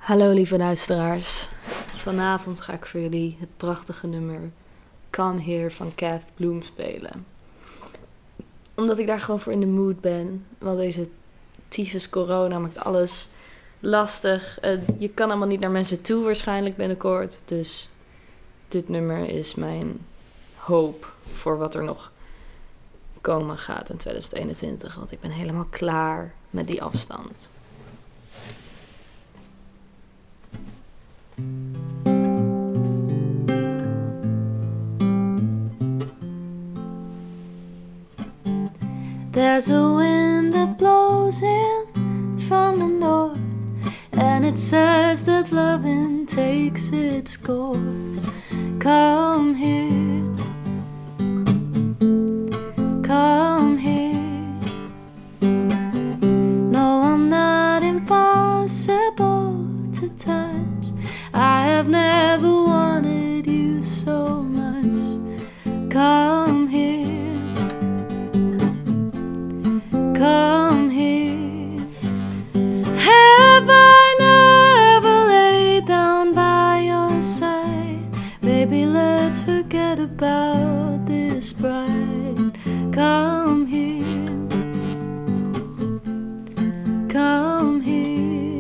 Hallo lieve luisteraars. Vanavond ga ik voor jullie het prachtige nummer Come Here van Kath Bloom spelen. Omdat ik daar gewoon voor in de mood ben. Want deze tyfus corona maakt alles lastig. Je kan allemaal niet naar mensen toe waarschijnlijk binnenkort. Dus dit nummer is mijn hoop voor wat er nog komen gaat in 2021. Want ik ben helemaal klaar met die afstand. There's a wind that blows in from the north, and it says that loving takes its course. Come here, come here. No, I'm not impossible to touch. I have never wanted you so much. Come here, come here. Have I never laid down by your side? Baby, let's forget about this pride. Come here, come here.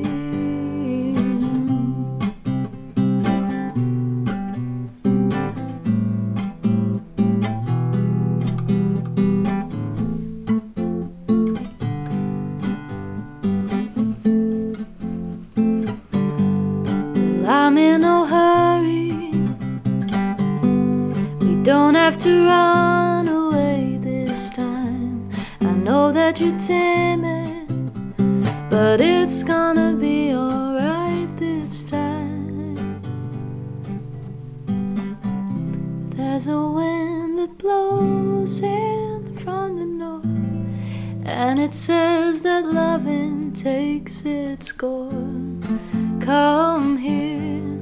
I'm in no hurry. We don't have to run away this time. I know that you're timid, but it's gonna be alright this time. There's a wind that blows in from the north, and it says that loving takes its course. Come here,